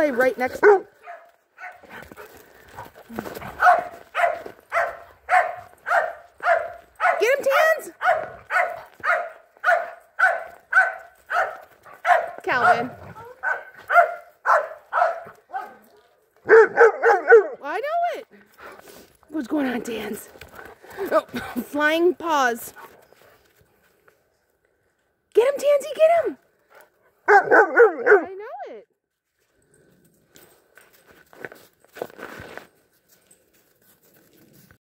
play right next to him. Get him, Tanz! Calvin. I know it. What's going on, Tanz? Oh, flying paws. Get him, Tanzy, get him!